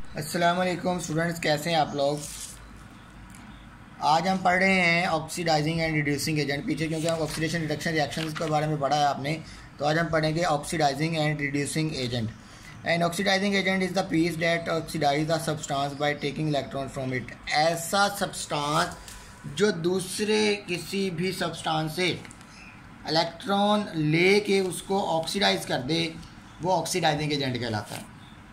अस्सलाम वालेकुम स्टूडेंट्स, कैसे हैं आप लोग। आज हम पढ़ रहे हैं ऑक्सीडाइजिंग एंड रिड्यूसिंग एजेंट। पीछे क्योंकि हम ऑक्सीडेशन रिडक्शन रिएक्शंस के बारे में पढ़ा है आपने, तो आज हम पढ़ेंगे oxidising and reducing agent. And oxidising agent is the piece that oxidise the substance by taking electron from it. ऐसा सब्सटेंस जो दूसरे किसी भी सब्सटेंस से इलेक्ट्रॉन ले के उसको ऑक्सीडाइज कर दे, वो ऑक्सीडाइजिंग एजेंट कहलाता है।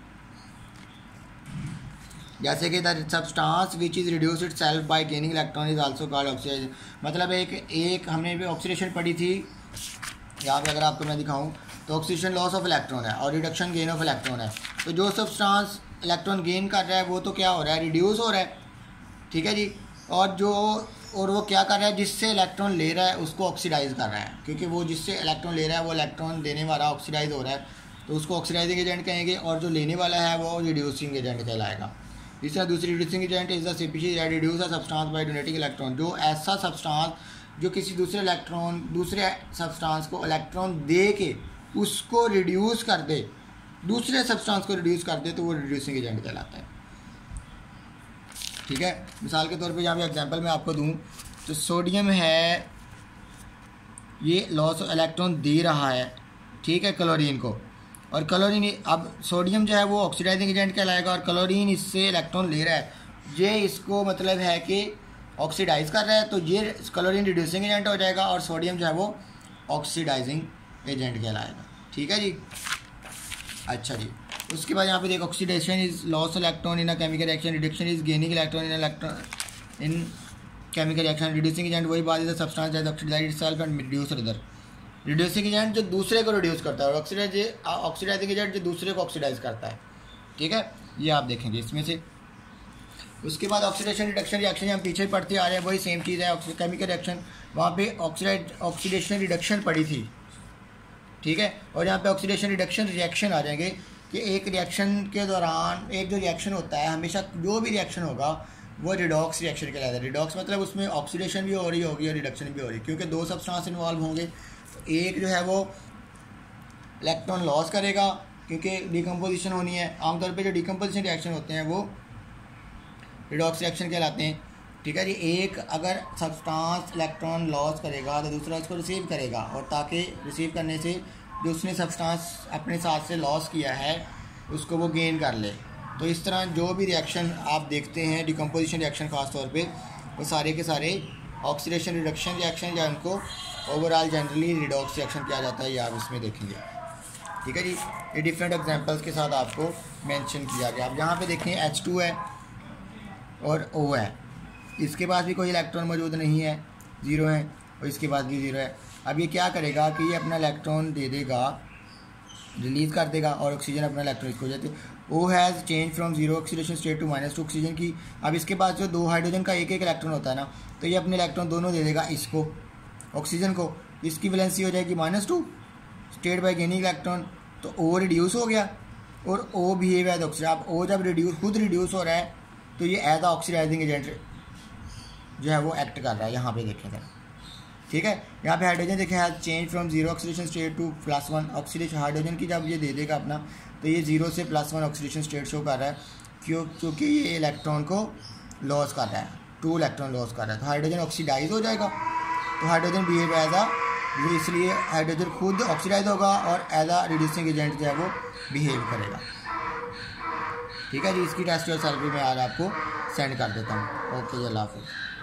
जैसे कि the substance which is reduce itself by gaining electron is also called oxidise. मतलब एक हमने भी ऑक्सीडेशन पढ़ी थी, यहाँ पे अगर आपको मैं दिखाऊं तो ऑक्सीडेशन लॉस ऑफ इलेक्ट्रॉन है और रिडक्शन गेन ऑफ इलेक्ट्रॉन है। तो जो सब्सटेंस इलेक्ट्रॉन गेन कर रहा है वो तो क्या हो रहा है, रिड्यूस हो रहा है, ठीक है जी। और वो क्या कर रहा है, जिससे इलेक्ट्रॉन ले रहा है उसको ऑक्सीडाइज कर रहा है, क्योंकि वो जिससे इलेक्ट्रॉन ले रहा है वो इलेक्ट्रॉन देने वाला ऑक्सीडाइज हो रहा है, तो उसको ऑक्सीडाइजिंग एजेंट कहेंगे। और जो लेने वाला है वो रिड्यूसिंग एजेंट कहलाएगा। इस तरह दूसरी reducing agent is the species that reduce a substance by donating electron. जो ऐसा सब्सटेंस जो किसी दूसरे सब्सटेंस को इलेक्ट्रॉन दे के उसको रिड्यूस कर दे, दूसरे सब्सटेंस को रिड्यूस कर दे, तो वो रिड्यूसिंग एजेंट कहलाता है, ठीक है। मिसाल के तौर पे यहाँ पे एग्जांपल मैं आपको दूँ तो सोडियम है, ये लॉस ऑफ इलेक्ट्रॉन दे रहा है, ठीक है, क्लोरीन को। और क्लोरीन, अब सोडियम जो है वो ऑक्सीडाइजिंग एजेंट कहलाएगा और क्लोरीन इससे इलेक्ट्रॉन ले रहा है, ये इसको मतलब है कि ऑक्सीडाइज कर रहा है, तो ये क्लोरीन रिड्यूसिंग एजेंट हो जाएगा और सोडियम जो है वो ऑक्सीडाइजिंग एजेंट कहलाएगा, ठीक है जी। अच्छा जी, उसके बाद यहाँ पे देखो oxidation is loss electron in a chemical reaction, reduction is gaining electron in chemical reaction, reducing agent वही बात है substance that oxidise itself and reduce other. Reducing agent जो दूसरे को रिड्यूस करता है और ऑक्सीडाइजिंग एजेंट जो दूसरे को ऑक्सीडाइज करता है, ठीक है, ये आप देखेंगे इसमें से। उसके बाद ऑक्सीडेशन रिडक्शन रिएक्शन हम पीछे पढ़ते आ रहे हैं, वही सेम चीज़ है। केमिकल रिएक्शन वहाँ पे ऑक्सीडेशन रिडक्शन पड़ी थी, ठीक है, और यहाँ पे ऑक्सीडेशन रिडक्शन रिएक्शन आ जाएंगे कि एक रिएक्शन के दौरान एक जो रिएक्शन होता है, हमेशा जो भी रिएक्शन होगा वो रिडॉक्स रिएक्शन कहलाता है। रिडॉक्स मतलब उसमें ऑक्सीडेशन भी हो रही होगी और रिडक्शन भी हो रही है, क्योंकि दो सब्सटेंस इन्वॉल्व होंगे। एक जो है वो इलेक्ट्रॉन लॉस करेगा क्योंकि डिकम्पोजिशन होनी है। आमतौर पे जो डिकम्पोजिशन रिएक्शन होते हैं वो रिडॉक्स रिएक्शन कहलाते हैं, ठीक है जी। एक अगर सब्सटेंस इलेक्ट्रॉन लॉस करेगा तो दूसरा उसको रिसीव करेगा, और ताकि रिसीव करने से जो उसने सब्सटेंस अपने साथ से लॉस किया है उसको वो गेन कर ले। तो इस तरह जो भी रिएक्शन आप देखते हैं डिकम्पोजिशन रिएक्शन ख़ास तौर पे, वो सारे के सारे ऑक्सीडेशन रिडक्शन रिएक्शन या उनको ओवरऑल जनरली रिडॉक्स रिएक्शन किया जाता है, ये आप इसमें देखेंगे, ठीक है जी। ये डिफरेंट एग्जांपल्स के साथ आपको मेंशन किया गया। आप यहाँ पे देखें H2 है और O है, इसके पास भी कोई इलेक्ट्रॉन मौजूद नहीं है, ज़ीरो है, और इसके पास भी ज़ीरो है। अब ये क्या करेगा कि ये अपना इलेक्ट्रॉन दे देगा, रिलीज़ कर देगा, और ऑक्सीजन अपना इलेक्ट्रॉन इसको देते। O has change from zero oxidation state to -2 oxygen की। अब इसके पास जो दो हाइड्रोजन का एक इलेक्ट्रॉन होता है ना, तो ये अपने इलेक्ट्रॉन दोनों दे देगा इसको, ऑक्सीजन को। इसकी वैलेंसी हो जाएगी -2 स्टेट बाय गेनिंग इलेक्ट्रॉन, तो O रिड्यूस हो गया और O बिहेव एज ऑक्सीजन। अब O जब खुद रिड्यूस हो रहा है तो ये एज अ ऑक्सीडाइजिंग एजेंट जो है वो एक्ट कर रहा है। यहाँ पे देखेंगे, ठीक है। यहाँ पे हाइड्रोजन देखें has change from zero oxidation state to +1 oxidation. Hydrogen की जब ये दे देगा अपना, तो ये 0 से +1 ऑक्सीडेशन स्टेट शो कर रहा है, क्योंकि ये इलेक्ट्रॉन को लॉस कर रहा है, 2 इलेक्ट्रॉन लॉस कर रहा है। तो हाइड्रोजन ऑक्सीडाइज हो जाएगा, तो हाइड्रोजन बिहेव एज अ, इसलिए हाइड्रोजन खुद ऑक्सीडाइज होगा और एज अ रिड्यूसिंग एजेंट जो है वो बिहेव करेगा, ठीक है जी। इसकी टेस्ट और सैलरी मैं आज आपको सेंड कर देता हूँ। ओके जी, अल्लाह हाफ़िज़।